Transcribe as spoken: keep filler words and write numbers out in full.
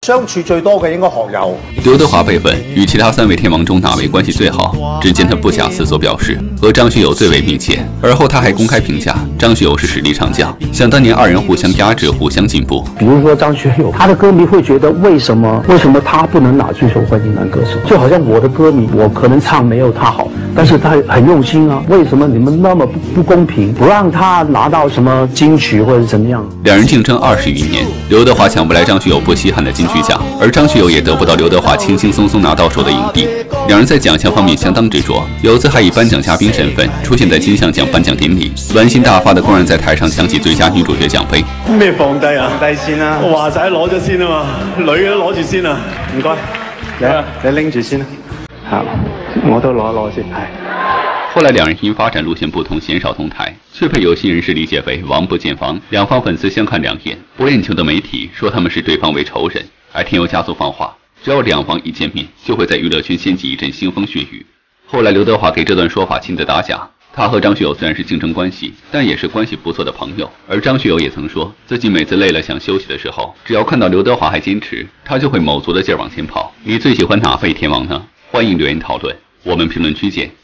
相處最多嘅應該學友。 刘德华被问与其他三位天王中哪位关系最好，只见他不假思索表示和张学友最为密切。而后他还公开评价张学友是实力唱将，想当年二人互相压制，互相进步。 比如说张学友，他的歌迷会觉得为什么为什么他不能拿最受欢迎男歌手？就好像我的歌迷，我可能唱没有他好，但是他很用心啊，为什么你们那么不不公平，不让他拿到什么金曲或者怎么样？ 两人竞争二十余年，刘德华抢不来张学友不稀罕的金曲奖，而张学友也得不到刘德华轻轻松松拿到手的影帝。两人在奖项方面相当执着，有次还以颁奖嘉宾身份出现在金像奖颁奖典礼，玩心大发的公然在台上搶起最佳女主角獎杯。 咩放低啊？放低先啦！我話晒攞咗先啊嘛，女嘅都攞住先啊！唔該，你你拎住先啦。係，我都攞一攞先。係。 后来两人因发展路线不同，鲜少同台，却被有心人士理解为王不见王。两方粉丝相看两眼，不练球的媒体说他们视对方为仇人，而添油加醋放话，只要两方一见面，就会在娱乐圈掀起一阵腥风血雨。后来刘德华给这段说法亲自打假，他和张学友虽然是竞争关系，但也是关系不错的朋友。而张学友也曾说自己每次累了想休息的时候，只要看到刘德华还坚持，他就会卯足了劲儿往前跑。你最喜欢哪位天王呢？欢迎留言讨论，我们评论区见。